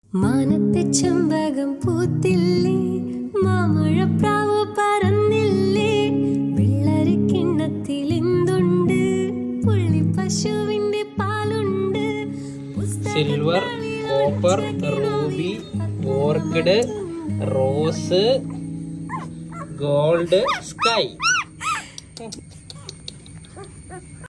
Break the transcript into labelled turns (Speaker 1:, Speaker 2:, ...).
Speaker 1: മാനത്തെ ചെമ്പകം പൂത്തില്ലേ, മാമഴപ്രാവ് പറന്നില്ലേ, വെള്ളരി കിണ്ണത്തിൽ എന്തുണ്ട്, പുള്ളി പശുവിന്റെ പാലുണ്ട്.
Speaker 2: Silver, copper, ruby, orchid, rose, gold, sky.